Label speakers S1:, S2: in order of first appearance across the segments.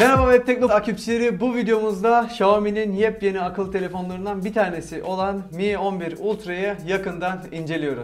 S1: Merhaba Web Tekno takipçileri, bu videomuzda Xiaomi'nin yepyeni akıllı telefonlarından bir tanesi olan Mi 11 Ultra'yı yakından inceliyoruz.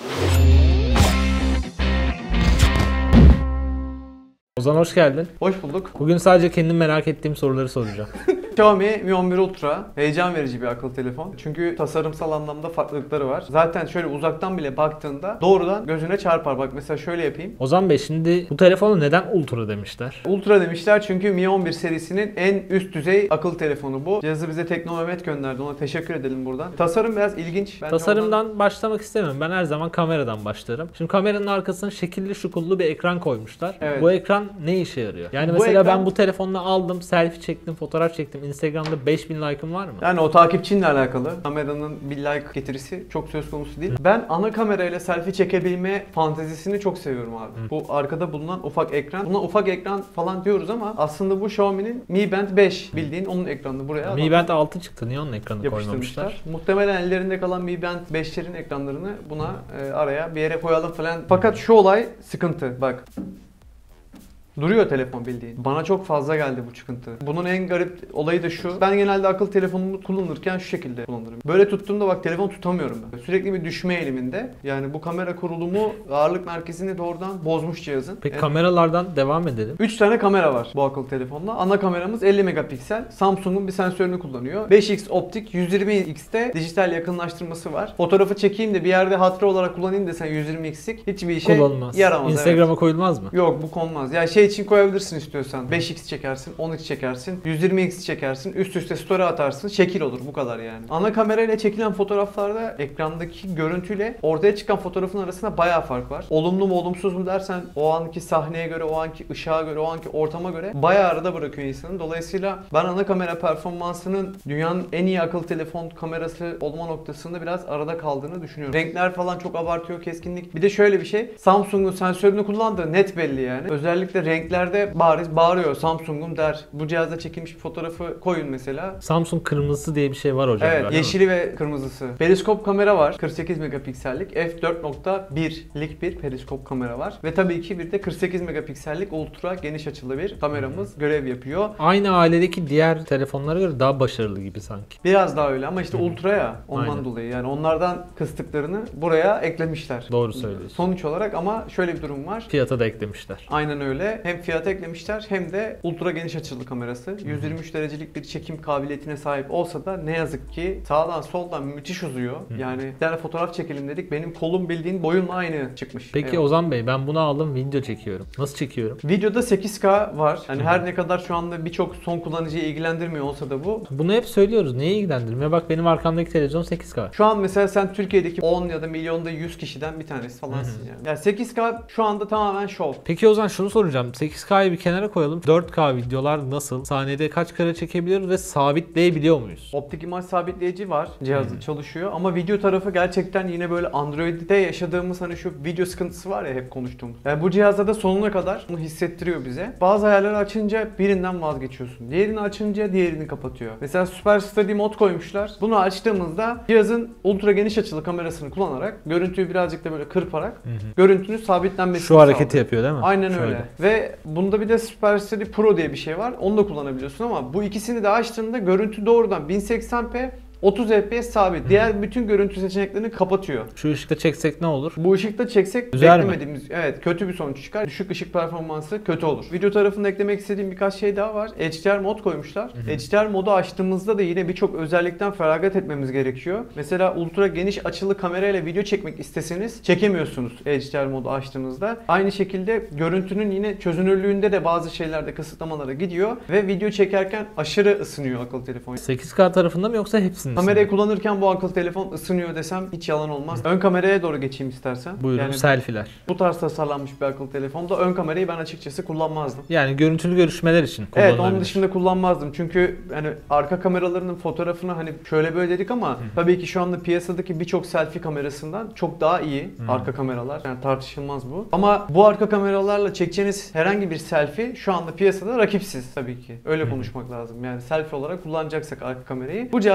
S2: Ozan hoş geldin.
S1: Hoş bulduk.
S2: Bugün sadece kendim merak ettiğim soruları soracağım.
S1: Xiaomi Mi 11 Ultra heyecan verici bir akıllı telefon. Çünkü tasarımsal anlamda farklılıkları var. Zaten şöyle uzaktan bile baktığında doğrudan gözüne çarpar. Bak mesela şöyle yapayım.
S2: Ozan Bey, şimdi bu telefonu neden Ultra demişler?
S1: Ultra demişler çünkü Mi 11 serisinin en üst düzey akıllı telefonu bu. Cihazı bize Tekno Mehmet gönderdi. Ona teşekkür edelim buradan. Tasarım biraz ilginç. Bence
S2: Tasarımdan başlamak istemiyorum. Ben her zaman kameradan başlarım. Şimdi kameranın arkasına şekilli şukullu bir ekran koymuşlar.
S1: Evet.
S2: Bu ekran ne işe yarıyor? Yani
S1: Bu
S2: mesela
S1: ekran-
S2: ben bu telefonla aldım, selfie çektim, fotoğraf çektim. Instagram'da 5000 like'ım var mı?
S1: Yani o takipçinle alakalı. Kameranın bir like getirisi çok söz konusu değil. Ben ana kamerayla selfie çekebilme fantezisini çok seviyorum abi. Bu arkada bulunan ufak ekran. Buna ufak ekran falan diyoruz ama aslında bu Xiaomi'nin Mi Band 5 bildiğin onun ekranını buraya
S2: Mi Band 6 çıktı. Niye onun ekranını
S1: yapıştırmışlar.
S2: koymamışlar?
S1: Muhtemelen ellerinde kalan Mi Band 5'lerin ekranlarını buna araya bir yere koyalım falan. Fakat şu olay sıkıntı. Bak. Duruyor telefon bildiğin. Bana çok fazla geldi bu çıkıntı. Bunun en garip olayı da şu. Ben genelde akıllı telefonumu kullanırken şu şekilde kullanırım. Böyle tuttuğumda bak telefon tutamıyorum ben. Sürekli bir düşme eğiliminde. Yani bu kamera kurulumu ağırlık merkezini doğrudan bozmuş cihazın.
S2: Peki kameralardan devam edelim.
S1: 3 tane kamera var bu akıllı telefonda. Ana kameramız 50 megapiksel. Samsung'un bir sensörünü kullanıyor. 5x optik, 120x'te dijital yakınlaştırması var. Fotoğrafı çekeyim de bir yerde hatıra olarak kullanayım desen 120x'lik hiçbir işe
S2: Kullanılmaz.
S1: yaramaz.
S2: Instagram'a koyulmaz mı?
S1: Yok, bu konmaz. Ya şey için koyabilirsin istiyorsan. 5x çekersin, 10x çekersin, 120x çekersin, üst üste story atarsın, şekil olur, bu kadar yani. Ana kamerayla çekilen fotoğraflarda ekrandaki görüntüyle ortaya çıkan fotoğrafın arasında bayağı fark var. Olumlu mu olumsuz mu dersen o anki sahneye göre, o anki ışığa göre, o anki ortama göre bayağı arada bırakıyor insanı. Dolayısıyla ben ana kamera performansının dünyanın en iyi akıllı telefon kamerası olma noktasında biraz arada kaldığını düşünüyorum. Renkler falan çok abartıyor, keskinlik. Bir de şöyle bir şey, Samsung'un sensörünü kullandığı net belli yani. Özellikle renklerde bariz bağırıyor. Samsung'um der. Bu cihazda çekilmiş bir fotoğrafı koyun mesela.
S2: Samsung kırmızısı diye bir şey var hocam.
S1: Evet,
S2: galiba.
S1: yeşili ve kırmızısı. Periskop kamera var. 48 megapiksellik. f4.1'lik bir periskop kamera var. Ve tabii ki bir de 48 megapiksellik ultra geniş açılı bir kameramız görev yapıyor.
S2: Aynı ailedeki diğer telefonlara göre daha başarılı gibi sanki.
S1: Biraz daha öyle ama işte ultra ya. Ondan
S2: Aynen.
S1: dolayı yani onlardan kıstıklarını buraya eklemişler.
S2: Doğru söylüyorsun.
S1: Sonuç olarak ama şöyle bir durum var.
S2: Fiyata da eklemişler.
S1: Aynen öyle. Hem fiyata eklemişler hem de ultra geniş açılı kamerası. 123 derecelik bir çekim kabiliyetine sahip olsa da ne yazık ki sağdan soldan müthiş uzuyor. Yani bir tane fotoğraf çekelim dedik. Benim kolum bildiğin boyumla aynı çıkmış.
S2: Peki
S1: Evet.
S2: Ozan Bey, ben bunu aldım, video çekiyorum. Nasıl çekiyorum?
S1: Videoda 8K var. Yani her ne kadar şu anda birçok son kullanıcıyı ilgilendirmiyor olsa da bu.
S2: Bunu hep söylüyoruz. Neye ilgilendirmiyor? Bak benim arkamdaki televizyon 8K.
S1: Şu an mesela sen Türkiye'deki 10 ya da milyonda 100 kişiden bir tanesi falansın yani. Yani 8K şu anda tamamen şov.
S2: Peki Ozan, şunu soracağım. 8K'yı bir kenara koyalım. 4K videolar nasıl? Saniyede kaç kare çekebiliyoruz ve sabitleyebiliyor muyuz?
S1: Optik imaj sabitleyici var. Cihazı çalışıyor ama video tarafı gerçekten yine böyle Android'de yaşadığımız hani şu video sıkıntısı var ya hep konuştuğumuz. Yani bu cihazda da sonuna kadar bunu hissettiriyor bize. Bazı ayarları açınca birinden vazgeçiyorsun. Diğerini açınca diğerini kapatıyor. Mesela Super Steady Mod koymuşlar. Bunu açtığımızda cihazın ultra geniş açılı kamerasını kullanarak görüntüyü birazcık da böyle kırparak görüntünün sabitlenmesini
S2: Şu hareketi
S1: sağlıyor.
S2: yapıyor değil mi?
S1: Aynen
S2: Şöyle.
S1: öyle. Ve bunda bir de Super Steady Pro diye bir şey var. Onu da kullanabiliyorsun ama bu ikisini de açtığında görüntü doğrudan 1080p 30 FPS sabit. Diğer bütün görüntü seçeneklerini kapatıyor.
S2: Şu ışıkta çeksek ne olur?
S1: Bu ışıkta çeksek
S2: Güzel mi?
S1: beklemediğimiz, evet, kötü bir sonuç çıkar. Düşük ışık performansı kötü olur. Video tarafında eklemek istediğim birkaç şey daha var. HDR mod koymuşlar. HDR modu açtığımızda da yine birçok özellikten feragat etmemiz gerekiyor. Mesela ultra geniş açılı kamerayla video çekmek isteseniz çekemiyorsunuz HDR modu açtığınızda. Aynı şekilde görüntünün yine çözünürlüğünde de bazı şeylerde kısıtlamalara gidiyor ve video çekerken aşırı ısınıyor akıllı telefon.
S2: 8K tarafında mı yoksa hepsinde?
S1: Kamerayı kullanırken bu akıllı telefon ısınıyor desem hiç yalan olmaz. Ön kameraya doğru geçeyim istersen.
S2: Buyurun,
S1: Yani
S2: selfie'ler.
S1: bu tarz tasarlanmış bir akıllı telefonda ön kamerayı ben açıkçası kullanmazdım.
S2: Yani görüntülü görüşmeler için
S1: Evet,
S2: kullanılabilir.
S1: onun dışında kullanmazdım. Çünkü hani arka kameralarının fotoğrafını hani şöyle böyle dedik ama tabii ki şu anda piyasadaki birçok selfie kamerasından çok daha iyi arka kameralar. Yani tartışılmaz bu. Ama bu arka kameralarla çekeceğiniz herhangi bir selfie şu anda piyasada rakipsiz tabii ki. Öyle konuşmak lazım. Yani selfie olarak kullanacaksak arka kamerayı. Bu cihazda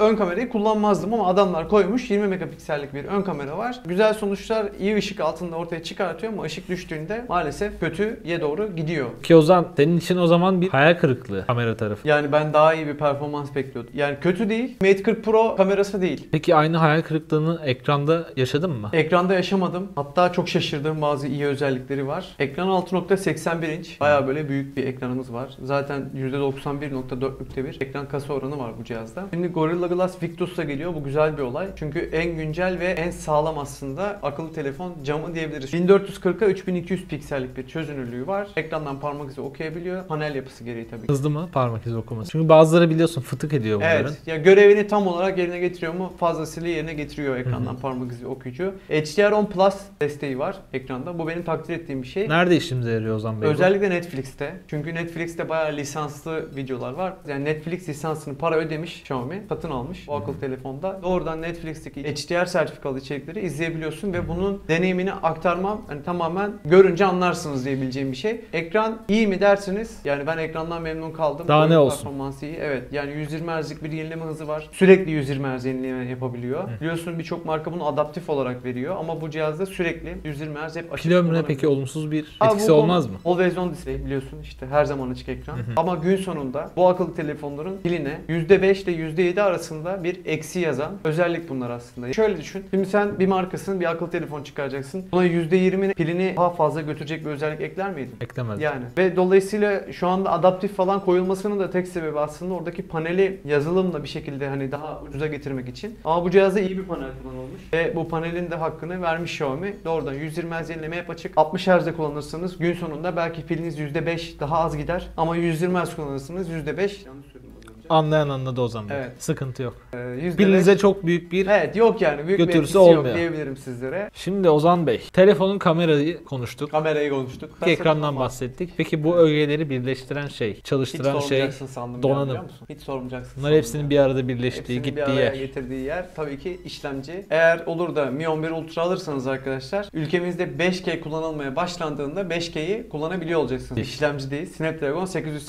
S1: ön kamerayı kullanmazdım ama adamlar koymuş 20 megapiksellik bir ön kamera var. Güzel sonuçlar iyi ışık altında ortaya çıkartıyor ama ışık düştüğünde maalesef kötüye doğru gidiyor.
S2: Ki Ozan, senin için o zaman bir hayal kırıklığı kamera tarafı.
S1: Yani ben daha iyi bir performans bekliyordum. Yani kötü değil. Mate 40 Pro kamerası değil.
S2: Peki aynı hayal kırıklığını ekranda yaşadın mı?
S1: Ekranda yaşamadım. Hatta çok şaşırdığım bazı iyi özellikleri var. Ekran 6.81 inç. Bayağı böyle büyük bir ekranımız var. Zaten %91.4'lükte bir ekran kasa oranı var bu cihazda. Şimdi Gorilla Glass Victus'la geliyor. Bu güzel bir olay. Çünkü en güncel ve en sağlam aslında akıllı telefon camı diyebiliriz. 1440'a 3200 piksellik bir çözünürlüğü var. Ekrandan parmak izi okuyabiliyor. Panel yapısı gereği tabii.
S2: Hızlı mı parmak izi okuması? Çünkü bazıları biliyorsun fıtık ediyor bunların.
S1: Evet. Ya görevini tam olarak yerine getiriyor mu? Fazlasıyla yerine getiriyor ekrandan parmak izi okuyucu. HDR10 Plus desteği var ekranda. Bu benim takdir ettiğim bir şey.
S2: Nerede işimize yarıyor Ozan Bey?
S1: Özellikle Netflix'te. Çünkü Netflix'te bayağı lisanslı videolar var. Yani Netflix lisansını para ödemiş Xiaomi. Satın almış bu akıllı telefonda. Doğrudan Netflix'teki HDR sertifikalı içerikleri izleyebiliyorsun ve bunun deneyimini aktarmam hani tamamen görünce anlarsınız diyebileceğim bir şey. Ekran iyi mi dersiniz? Yani ben ekrandan memnun kaldım.
S2: Daha
S1: Oyun
S2: ne olsun?
S1: Performansı iyi. Evet. Yani 120 Hz'lik bir yenileme hızı var. Sürekli 120 Hz yenileme yapabiliyor. Biliyorsun birçok marka bunu adaptif olarak veriyor ama bu cihazda sürekli 120 Hz hep açık.
S2: Pil ömrüne
S1: kullanabiliyor.
S2: peki olumsuz bir
S1: Abi
S2: etkisi
S1: bu
S2: olmaz
S1: konu
S2: mı?
S1: Always on display biliyorsun işte her zaman açık ekran. Ama gün sonunda bu akıllı telefonların piline %5 ile %7 arasında bir eksi yazan özellik bunlar aslında. Şöyle düşün. Şimdi sen bir markasın bir akıllı telefon çıkaracaksın. Buna %20 pilini daha fazla götürecek bir özellik ekler miydin?
S2: Eklemez.
S1: Yani ve dolayısıyla şu anda adaptif falan koyulmasının da tek sebebi aslında oradaki paneli yazılımla bir şekilde hani daha ucuza getirmek için. Ama bu cihazda iyi bir panel kullanılmış ve bu panelin de hakkını vermiş Xiaomi. Doğrudan 120 Hz yenileme hep açık. 60 Hz'de kullanırsanız gün sonunda belki piliniz %5 daha az gider ama 120 Hz kullanırsanız %5 yanlış söyledim az önce.
S2: Anlayan anladı Ozan Bey.
S1: Evet.
S2: Sıkıntı yok.
S1: %5
S2: Pilinize çok büyük bir...
S1: Evet yok yani büyük bir
S2: götürüsü
S1: etkisi yok
S2: olmuyor.
S1: diyebilirim sizlere.
S2: Şimdi Ozan Bey, telefonun kamerayı konuştuk.
S1: Kamerayı konuştuk.
S2: Ekrandan bahsettik. Peki bu ögeleri birleştiren şey,
S1: Hiç
S2: çalıştıran şey,
S1: sormayacaksın sandım
S2: donanım.
S1: biliyor musun? Hiç sormayacaksın
S2: bunlar
S1: sandım
S2: hepsinin
S1: ya.
S2: bir arada birleştiği,
S1: Hepsinin bir
S2: gittiği
S1: araya
S2: yer.
S1: getirdiği yer tabii ki işlemci. Eğer olur da Mi 11 Ultra alırsanız arkadaşlar ülkemizde 5G kullanılmaya başlandığında 5G'yi kullanabiliyor olacaksınız. İşlemci değil. Snapdragon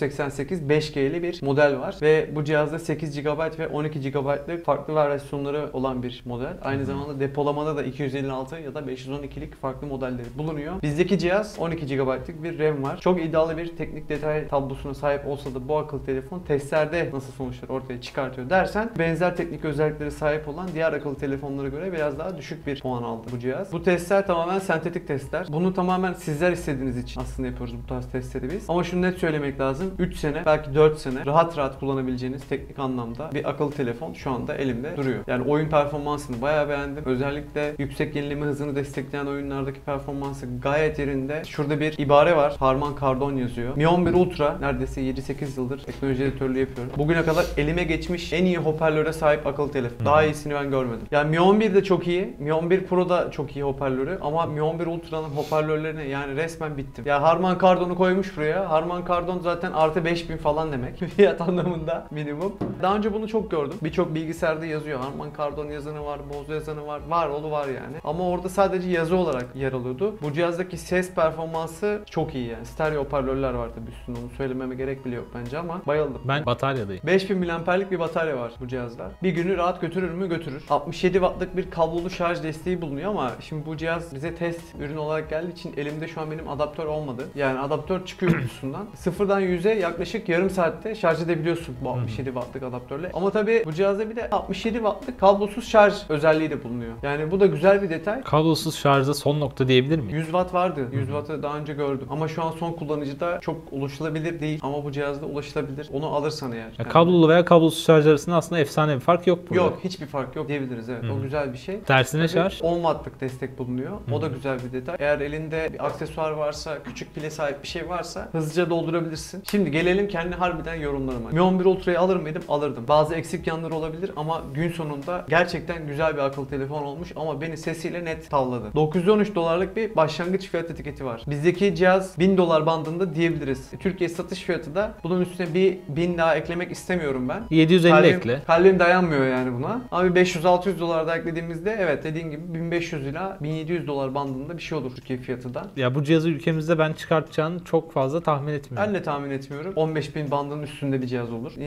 S1: 888 5G'li bir model var ve bu cihazda 8 GB ve 12 GB'lık farklı versiyonları olan bir model. Aynı zamanda depolamada da 256 ya da 512'lik farklı modelleri bulunuyor. Bizdeki cihaz 12 GB'lık bir RAM var. Çok iddialı bir teknik detay tablosuna sahip olsa da bu akıllı telefon testlerde nasıl sonuçlar ortaya çıkartıyor dersen benzer teknik özelliklere sahip olan diğer akıllı telefonlara göre biraz daha düşük bir puan aldı bu cihaz. Bu testler tamamen sentetik testler. Bunu tamamen sizler istediğiniz için aslında yapıyoruz bu tarz testleri biz. Ama şunu net söylemek lazım. 3 sene belki 4 sene rahat rahat kullanabileceğiniz teknik anlamda bir akıllı telefon şu anda elimde duruyor. Yani oyun performansını bayağı beğendim. Özellikle yüksek yenileme hızını destekleyen oyunlardaki performansı gayet yerinde. Şurada bir ibare var. Harman Kardon yazıyor. Mi 11 Ultra neredeyse 7-8 yıldır teknoloji editörlüğü yapıyorum. Bugüne kadar elime geçmiş en iyi hoparlöre sahip akıllı telefon. Daha iyisini ben görmedim. Yani Mi 11 de çok iyi. Mi 11 Pro da çok iyi hoparlörü ama Mi 11 Ultra'nın hoparlörlerine yani resmen bittim. Ya Harman Kardon'u koymuş buraya. Harman Kardon zaten artı 5000 falan demek. Fiyat anlamında minimum. Daha önce bunu çok gördüm. Birçok bilgisayarda yazıyor. Harman Kardon yazanı var, Bose yazanı var. Var, oğlu var yani. Ama orada sadece yazı olarak yer alıyordu. Bu cihazdaki ses performansı çok iyi yani. Stereo hoparlörler var tabii üstünde. Onu söylememe gerek bile yok bence ama bayıldım.
S2: Ben bataryadayım. 5000
S1: mAh'lik bir batarya var bu cihazda. Bir günü rahat götürür mü? Götürür. 67 Watt'lık bir kablolu şarj desteği bulunuyor ama şimdi bu cihaz bize test ürün olarak geldiği için elimde şu an benim adaptör olmadı. Yani adaptör çıkıyor kutusundan. Sıfırdan 100'e yaklaşık yarım saatte şarj edebiliyorsun bu 67 Watt'lık adaptörle. Ama tabii bu cihazda bir de 67 Watt'lık kablosuz şarj özelliği de bulunuyor. Yani bu da güzel bir detay.
S2: Kablosuz şarjda son nokta diyebilir miyim?
S1: 100 Watt vardı. 100 Watt'ı daha önce gördüm. Ama şu an son kullanıcıda çok ulaşılabilir değil. Ama bu cihazda ulaşılabilir. Onu alırsan eğer.
S2: Ya kablolu veya kablosuz şarj arasında aslında efsane bir fark yok burada.
S1: Yok, hiçbir fark yok diyebiliriz evet. O güzel bir şey.
S2: Tersine
S1: Tabii
S2: şarj.
S1: 10 Watt'lık destek bulunuyor. O da güzel bir detay. Eğer elinde bir aksesuar varsa, küçük pile sahip bir şey varsa hızlıca doldurabilirsin. Şimdi gelelim kendi harbiden yorumlarıma. Mi 11 Ultra'yı alır mıydım? Alırdım. Bazı eksik yanları olabilir ama gün sonunda gerçekten güzel bir akıllı telefon olmuş ama beni sesiyle net tavladı. 913 dolarlık bir başlangıç fiyat etiketi var. Bizdeki cihaz 1000 dolar bandında diyebiliriz. Türkiye satış fiyatı da bunun üstüne bir 1000 daha eklemek istemiyorum ben.
S2: 750 ekle.
S1: Kalbim dayanmıyor yani buna. Ama 500-600 dolar da eklediğimizde evet dediğin gibi 1500 ila 1700 dolar bandında bir şey olur Türkiye fiyatı da.
S2: Ya bu cihazı ülkemizde ben çıkartacağını çok fazla tahmin etmiyorum.
S1: Ben de tahmin etmiyorum. 15.000 bandının üstünde bir cihaz olur.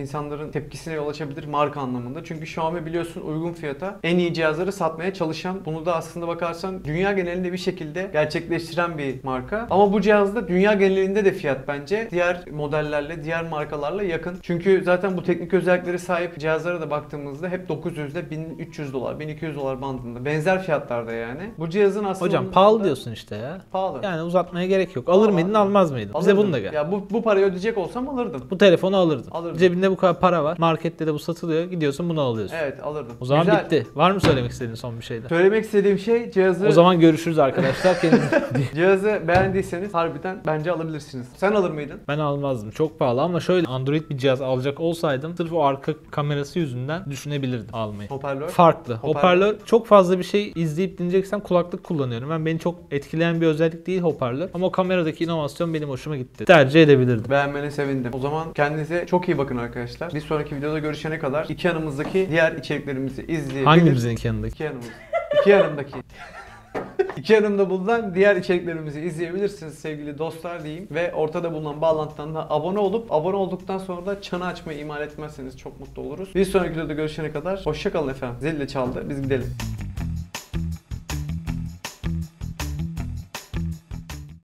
S1: insanların tepkisine yol açabilir marka anlamında. Çünkü Xiaomi biliyorsun uygun fiyata en iyi cihazları satmaya çalışan, bunu da aslında bakarsan dünya genelinde bir şekilde gerçekleştiren bir marka. Ama bu cihazda dünya genelinde de fiyat bence diğer modellerle, diğer markalarla yakın. Çünkü zaten bu teknik özellikleri sahip cihazlara da baktığımızda hep 900 ile 1300 dolar, 1200 dolar bandında. Benzer fiyatlarda yani. Bu cihazın aslında...
S2: Hocam pahalı diyorsun işte ya.
S1: Pahalı.
S2: Yani uzatmaya gerek yok. Alır mıydın, almaz mıydın? Bize
S1: Alırdım.
S2: bunu da gel.
S1: Ya bu parayı ödeyecek olsam alırdım.
S2: Bu telefonu alırdın.
S1: Alırdım.
S2: Cebinde bu kadar para var. Markette de bu satılıyor. Gidiyorsun bunu alıyorsun.
S1: Evet, alırdım.
S2: O zaman
S1: Güzel.
S2: bitti. Var mı söylemek istediğin son bir şeyler?
S1: Söylemek istediğim şey cihazı...
S2: O zaman görüşürüz arkadaşlar. Kendinize.
S1: Cihazı beğendiyseniz harbiden bence alabilirsiniz. Sen alır mıydın?
S2: Ben almazdım. Çok pahalı ama şöyle Android bir cihaz alacak olsaydım sırf o arka kamerası yüzünden düşünebilirdim almayı.
S1: Hoparlör?
S2: Farklı.
S1: Hoparlör.
S2: Hoparlör çok fazla bir şey izleyip dinleyeceksem kulaklık kullanıyorum. Beni çok etkileyen bir özellik değil hoparlör. Ama o kameradaki inovasyon benim hoşuma gitti. Tercih edebilirdim.
S1: Beğenmene sevindim. O zaman kendinize çok iyi bakın arkadaşlar. Bir sonraki videoda görüşene kadar iki yanımızdaki diğer içeriklerimizi izleyebilir.
S2: Hangimizin yanındaki?
S1: İki yanımız. İki yanımdaki. İki yanımda bulunan diğer içeriklerimizi izleyebilirsiniz sevgili dostlar diyeyim. Ve ortada bulunan bağlantıdan da abone olup abone olduktan sonra da çanı açmayı ihmal etmezseniz çok mutlu oluruz. Bir sonraki videoda görüşene kadar hoşça kalın efendim. Zil de çaldı. Biz gidelim.